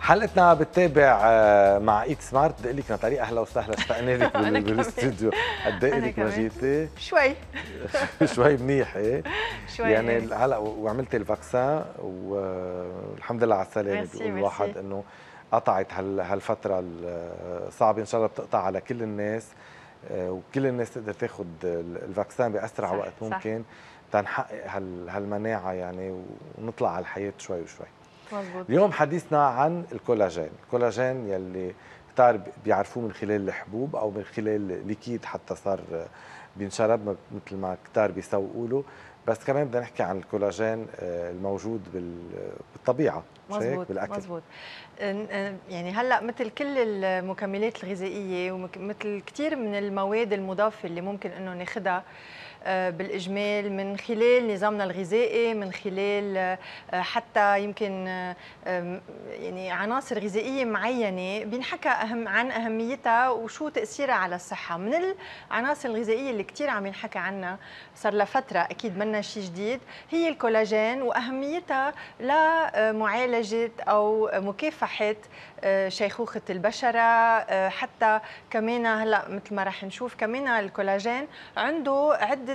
حلقتنا بتتابع مع ايت سمارت. بدي اقول لك نطالي اهلا وسهلا، اشتقنا لك بالاستوديو. قد ايه لك ما جيتي؟ شوي شوي منيح ايه؟ شوي يعني هلا وعملتي الفاكسان والحمد لله على السلامه. بيقول الواحد انه قطعت هالفتره الصعبه، ان شاء الله بتقطع على كل الناس وكل الناس تقدر تاخذ الفاكسان باسرع وقت ممكن تنحقق هالمناعه يعني ونطلع على الحياه شوي وشوي. مزبوط. اليوم حديثنا عن الكولاجين، الكولاجين يلي كتار بيعرفوه من خلال الحبوب او من خلال ليكيد حتى صار بينشرب مثل ما كتار بيسوقوا له، بس كمان بدنا نحكي عن الكولاجين الموجود بالطبيعه. مزبوط بالاكل. مزبوط. يعني هلا مثل كل المكملات الغذائيه ومثل كثير من المواد المضافه اللي ممكن انه ناخذها بالإجمال من خلال نظامنا الغذائي، من خلال حتى يمكن يعني عناصر غذائية معينة بينحكى عن أهميتها وشو تأثيرها على الصحة. من العناصر الغذائية اللي كتير عم ينحكى عنها صار لها فترة، أكيد منا شيء جديد، هي الكولاجين وأهميتها لمعالجة أو مكافحة شيخوخة البشرة. حتى كمان هلا مثل ما رح نشوف كمان الكولاجين عنده عدة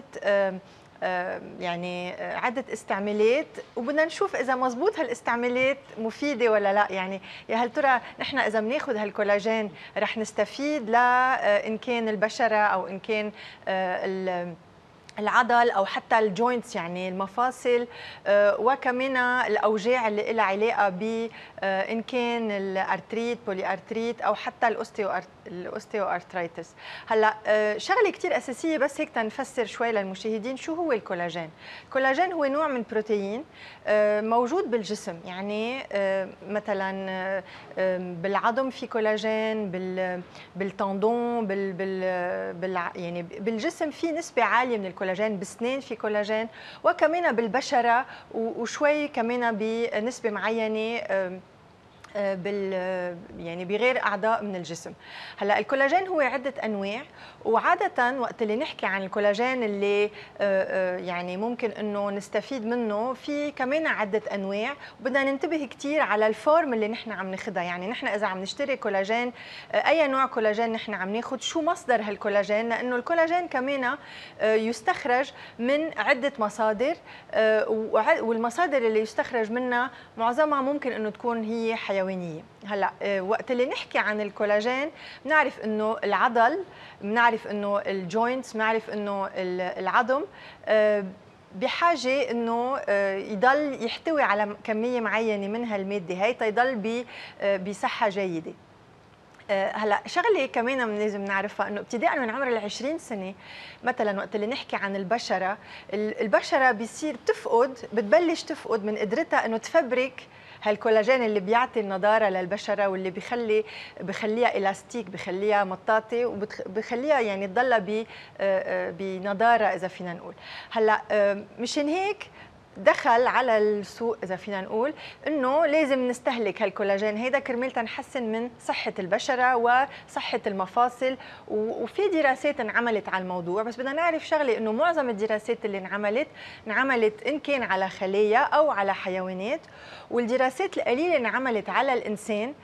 يعني عدة استعمالات، وبدنا نشوف إذا مزبوط هالاستعمالات مفيدة ولا لا. يعني يا هل ترى نحن إذا بناخذ هالكولاجين رح نستفيد لا إن كان البشرة أو إن كان العضل او حتى الجوينتس يعني المفاصل، وكمان الاوجاع اللي لها علاقه ب ان كان الارتريت، بولي ارتريت، او حتى الاوستيو ارترايتس. هلا شغله كثير اساسيه بس هيك تنفسر شوي للمشاهدين شو هو الكولاجين. الكولاجين هو نوع من بروتين موجود بالجسم، يعني مثلا بالعظم في كولاجين، بالتندون، يعني بالجسم في نسبه عاليه من الكولاجين، بالسنين في كولاجين، وكمان بالبشره وشوي كمان بنسبه معينه يعني بغير اعضاء من الجسم. هلا الكولاجين هو عده انواع، وعاده وقت اللي نحكي عن الكولاجين اللي يعني ممكن انه نستفيد منه في كمان عده انواع، وبدنا ننتبه كثير على الفورم اللي نحن عم ناخذها. يعني نحن اذا عم نشتري كولاجين، اي نوع كولاجين نحن عم ناخذ، شو مصدر هالكولاجين، لانه الكولاجين كمان يستخرج من عده مصادر، والمصادر اللي يستخرج منها معظمها ممكن انه تكون هي حيوانيه. هلا وقت اللي نحكي عن الكولاجين بنعرف انه العضل، بنعرف انه الجوينتس، بنعرف انه العظم بحاجه انه يضل يحتوي على كميه معينه من هالماده هي تيضل بصحه جيده. هلا شغله كمان لازم نعرفها انه ابتداء من عمر ال20 سنه مثلا وقت اللي نحكي عن البشره بيصير بتبلش تفقد من قدرتها انه تفبرك هالكولاجين اللي بيعطي النضاره للبشره، واللي بخليها الاستيك، بخليها مطاطه، وبخليها يعني تضلها بنضاره اذا فينا نقول. هلا مشان هيك دخل على السوق اذا فينا نقول انه لازم نستهلك هالكولاجين هيدا كرمال تنحسن من صحه البشره وصحه المفاصل. وفي دراسات انعملت على الموضوع، بس بدنا نعرف شغله انه معظم الدراسات اللي انعملت ان كان على خلايا او على حيوانات، والدراسات القليله اللي انعملت على الانسان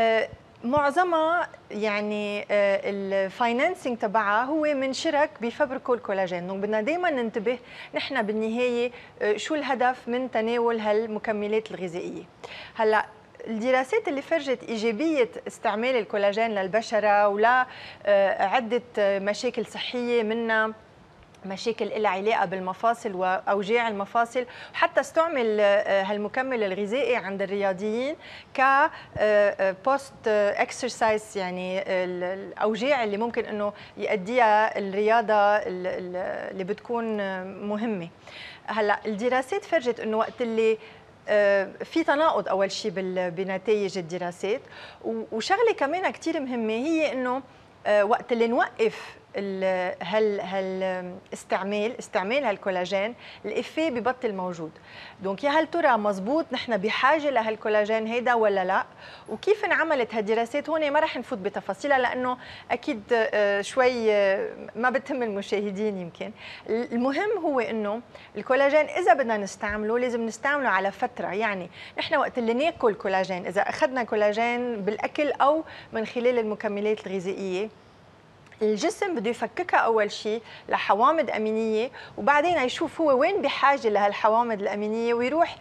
معظمها يعني الفاينانسينج تبعها هو من شرك بيفبركوا الكولاجين. وبدنا دائما ننتبه نحن بالنهايه شو الهدف من تناول هالمكملات الغذائيه. هلا الدراسات اللي فرجت ايجابيه استعمال الكولاجين للبشره ولا عده مشاكل صحيه، منها مشاكل لها علاقه بالمفاصل واوجاع المفاصل، وحتى استعمل هالمكمل الغذائي عند الرياضيين ك بوست اكسرسايز، يعني الاوجاع اللي ممكن انه يؤديها الرياضه اللي بتكون مهمه. هلا الدراسات فرجت انه وقت اللي في تناقض اول شيء بنتائج الدراسات، وشغله كمان كثير مهمه هي انه وقت اللي نوقف استعمال هالكولاجين الإفيه ببطل موجود. دونك يا هل ترى مزبوط نحن بحاجه لهالكولاجين هيدا ولا لا؟ وكيف انعملت هالدراسات؟ هون ما رح نفوت بتفاصيلها لانه اكيد شوي ما بتهم المشاهدين يمكن. المهم هو انه الكولاجين اذا بدنا نستعمله لازم نستعمله على فتره، يعني نحن وقت اللي ناكل كولاجين، اذا اخذنا كولاجين بالاكل او من خلال المكملات الغذائيه، الجسم بده يفككها اول شيء لحوامض امينيه، وبعدين يشوف هو وين بحاجه لهالحوامض الامينيه ويروح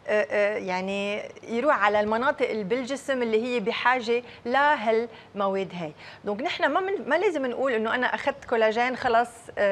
يعني يروح على المناطق اللي بالجسم اللي هي بحاجه لهالمواد هاي. دونك نحن ما لازم نقول انه انا اخذت كولاجين خلص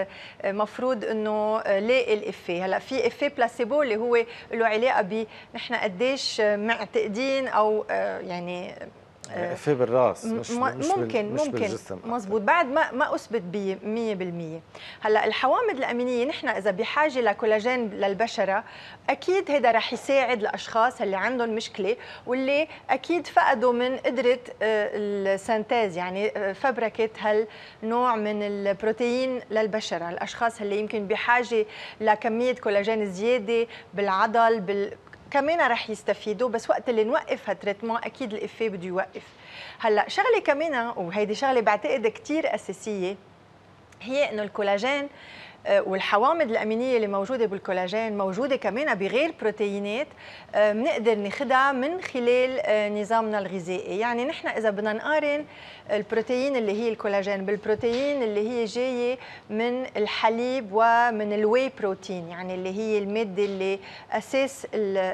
مفروض انه لاقي الافيه. هلا في افيه بلاسيبو اللي هو له علاقه ب نحن قديش معتقدين او يعني في بالراس ممكن بالجسم مزبوط، بعد ما اثبت ب 100%. هلا الحوامض الامينيه نحن اذا بحاجه لكولاجين للبشره اكيد هذا رح يساعد الاشخاص اللي عندهم مشكله واللي اكيد فقدوا من قدره السنتاز، يعني فبركه هالنوع من البروتين للبشره. الاشخاص اللي يمكن بحاجه لكميه كولاجين زياده بالعضل كمان رح يستفيدوا، بس وقت اللي نوقف هالتريتمون اكيد الافيه بده يوقف. هلا شغله كمان وهيدي شغله بعتقد كثير اساسيه، هي انه الكولاجين والحوامض الامينيه اللي موجوده بالكولاجين موجوده كمان بغير بروتينات بنقدر ناخذها من خلال نظامنا الغذائي. يعني نحن اذا بدنا نقارن البروتين اللي هي الكولاجين بالبروتين اللي هي جايه من الحليب ومن الواي بروتين، يعني اللي هي الماده اللي اساس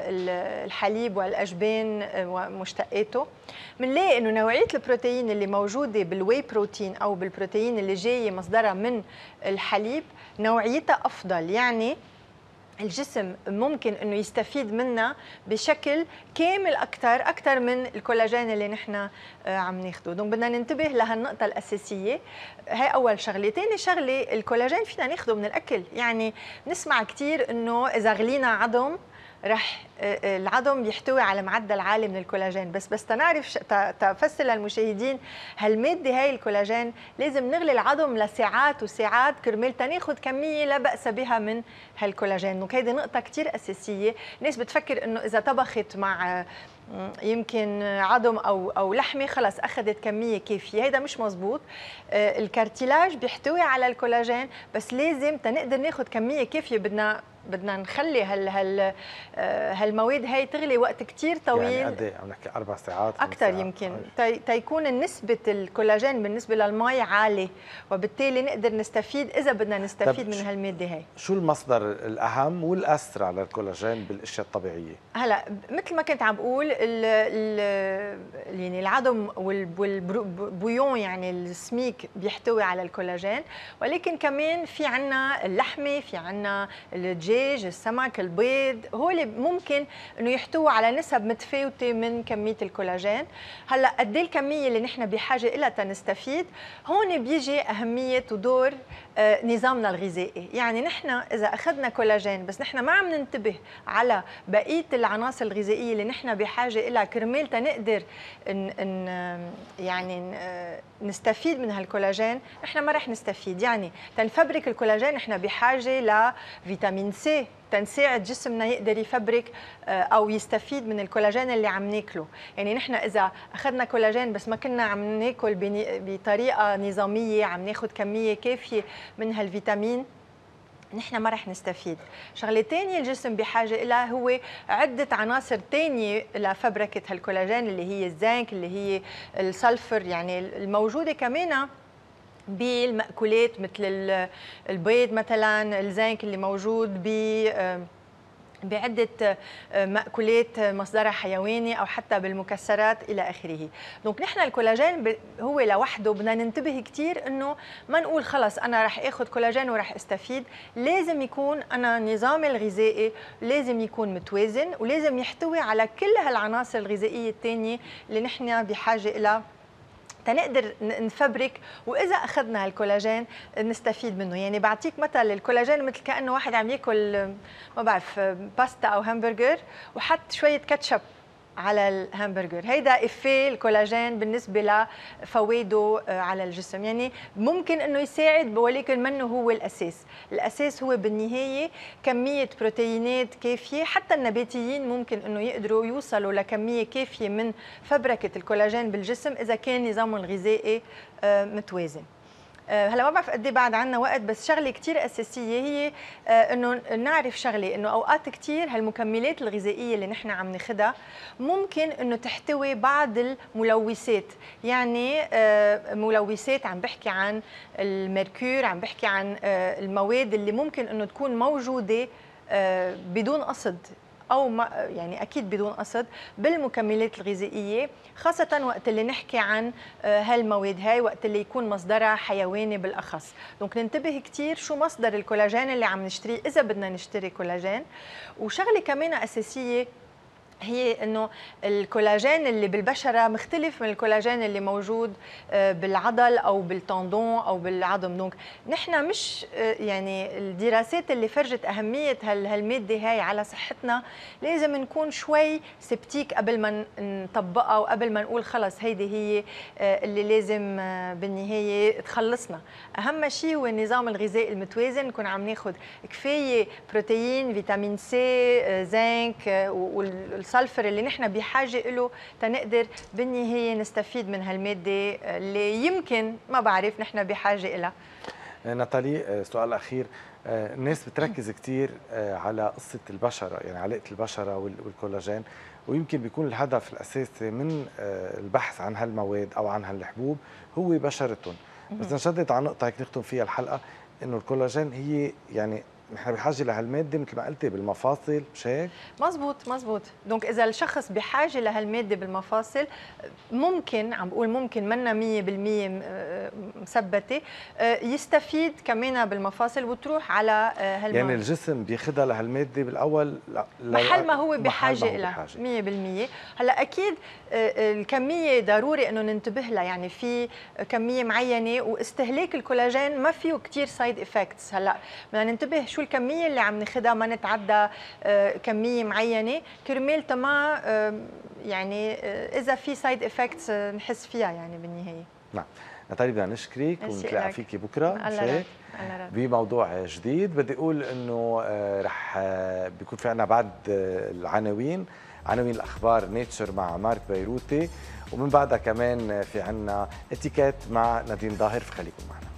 الحليب والاجبان ومشتقاته، بنلاقي انه نوعيه البروتين اللي موجوده بالواي بروتين او بالبروتين اللي جايه مصدرها من الحليب نوعيتها افضل، يعني الجسم ممكن انه يستفيد منها بشكل كامل اكثر من الكولاجين اللي نحن عم ناخده. دونك بدنا ننتبه لهالنقطه الاساسيه، هي اول شغله. ثاني شغله الكولاجين فينا ناخده من الاكل، يعني بنسمع كثير انه اذا غلينا عظم رح العظم يحتوي على معدل عالي من الكولاجين، بس تنعرف تفسر للمشاهدين هالماده هاي الكولاجين لازم نغلي العظم لساعات وساعات كرمال تناخذ كميه لا باس بها من هالكولاجين. دونك هيدي نقطه كثير اساسيه. الناس بتفكر انه اذا طبخت مع يمكن عظم او لحمه خلص اخذت كميه كافيه، هيدا مش مزبوط. الكارتيلاج بيحتوي على الكولاجين بس لازم تنقدر ناخذ كميه كافيه بدنا نخلي هالمواد هاي تغلي وقت كثير طويل. يعني قد ايه عم نحكي 4 ساعات اكثر يمكن تيكون نسبه الكولاجين بالنسبه للمي عالي، وبالتالي نقدر نستفيد اذا بدنا نستفيد من هالماده هاي. شو المصدر الاهم والاسرع للكولاجين بالاشياء الطبيعيه؟ هلا مثل ما كنت عم بقول يعني العظم والبويون يعني السميك بيحتوي على الكولاجين، ولكن كمان في عنا اللحمه، في عنا الدجاج، السمك، البيض، هول ممكن انه يحتووا على نسب متفاوته من كميه الكولاجين. هلا قد ايه الكميه اللي نحن بحاجه لها تنستفيد؟ هون بيجي اهميه ودور نظامنا الغذائي. يعني نحن اذا اخذنا كولاجين بس نحن ما عم ننتبه على بقيه العناصر الغذائيه اللي نحن بحاجه لها كرمال تنقدر يعني نستفيد من هالكولاجين، نحن ما رح نستفيد. يعني تنفبرك الكولاجين نحن بحاجه لفيتامين سي تنساعد جسمنا يقدر يفبرك او يستفيد من الكولاجين اللي عم ناكله. يعني نحن اذا اخذنا كولاجين بس ما كنا عم ناكل بطريقه نظاميه، عم ناخذ كميه كافيه من هالفيتامين، نحن ما رح نستفيد. شغله ثانيه الجسم بحاجه لها هو عده عناصر ثانيه لفبركه هالكولاجين، اللي هي الزنك، اللي هي السلفر، يعني الموجوده كمان بالمأكولات مثل البيض مثلا، الزنك اللي موجود بعدة مأكولات مصدرها حيواني أو حتى بالمكسرات إلى آخره. دونك نحن الكولاجين هو لوحده بدنا ننتبه كثير إنه ما نقول خلص أنا رح آخذ كولاجين ورح استفيد. لازم يكون أنا نظامي الغذائي لازم يكون متوازن، ولازم يحتوي على كل هالعناصر الغذائية الثانية اللي نحن بحاجة إلى تنقدر نفبرك، واذا اخذنا هالكولاجين نستفيد منه. يعني بعطيك مثل، الكولاجين مثل كانه واحد عم ياكل ما بعرف باستا او همبرجر وحط شويه كاتشب على الهامبرجر. هيدا إفيه الكولاجين بالنسبة لفوائده على الجسم، يعني ممكن أنه يساعد ولكن منه هو الأساس. الأساس هو بالنهاية كمية بروتينات كافية، حتى النباتيين ممكن أنه يقدروا يوصلوا لكمية كافية من فبركة الكولاجين بالجسم إذا كان نظامهم الغذائي متوازن. هلا ما بعرف قد ايه بعد عنا وقت، بس شغله كثير اساسيه هي انه نعرف شغله، انه اوقات كثير هالمكملات الغذائيه اللي نحن عم ناخذها ممكن انه تحتوي بعض الملوثات، يعني ملوثات عم بحكي عن الميركور، عم بحكي عن المواد اللي ممكن انه تكون موجوده بدون قصد أو يعني أكيد بدون قصد بالمكملات الغذائية، خاصة وقت اللي نحكي عن هالمواد هاي، وقت اللي يكون مصدرها حيواني بالأخص. دونك ننتبه كتير شو مصدر الكولاجين اللي عم نشتريه إذا بدنا نشتري كولاجين. وشغلة كمان أساسية هي انه الكولاجين اللي بالبشره مختلف من الكولاجين اللي موجود بالعضل او بالتندون او بالعظم. دونك نحن مش يعني الدراسات اللي فرجت اهميه هالماده هاي على صحتنا لازم نكون شوي سبتيك قبل ما نطبقها وقبل ما نقول خلص هيدي هي اللي لازم بالنهايه تخلصنا. اهم شيء هو النظام الغذائي المتوازن، نكون عم ناخذ كفايه بروتين، فيتامين سي، زنك والسلفر اللي نحن بحاجه له تنقدر بالنهايه نستفيد من هالماده اللي يمكن ما بعرف نحن بحاجه لها. ناتالي، سؤال اخير. الناس بتركز كثير على قصه البشره، يعني علاقه البشره والكولاجين، ويمكن بيكون الهدف الاساسي من البحث عن هالمواد او عن هالحبوب هو بشرتهم. بس نشدد على نقطه هيك نختم فيها الحلقه، انه الكولاجين هي يعني نحن بحاجه لهالماده مثل ما قلتي بالمفاصل، مش هيك؟ مزبوط مزبوط. دونك اذا الشخص بحاجه لهالماده بالمفاصل ممكن، عم بقول ممكن منا 100% مثبته، يستفيد كمان بالمفاصل وتروح على هالمواد. يعني الجسم بياخذها لهالماده بالاول محل ما هو بحاجه لها 100%. هلا اكيد الكميه ضروري انه ننتبه لها، يعني في كميه معينه، واستهلاك الكولاجين ما فيه كثير سايد افكتس. هلا بدنا ننتبه شو الكميه اللي عم ناخذها، ما نتعدى كميه معينه كرمال تما يعني اذا في سايد افكتس نحس فيها يعني بالنهايه. نعم. ناتالي بدنا نشكرك ونتلاقى فيكي بكره بموضوع جديد. بدي اقول انه رح بيكون في عنا بعد العناوين، عناوين الاخبار نيتشر مع مارك بيروتي، ومن بعدها كمان في عنا اتيكيت مع نادين ظاهر، فخليكم معنا.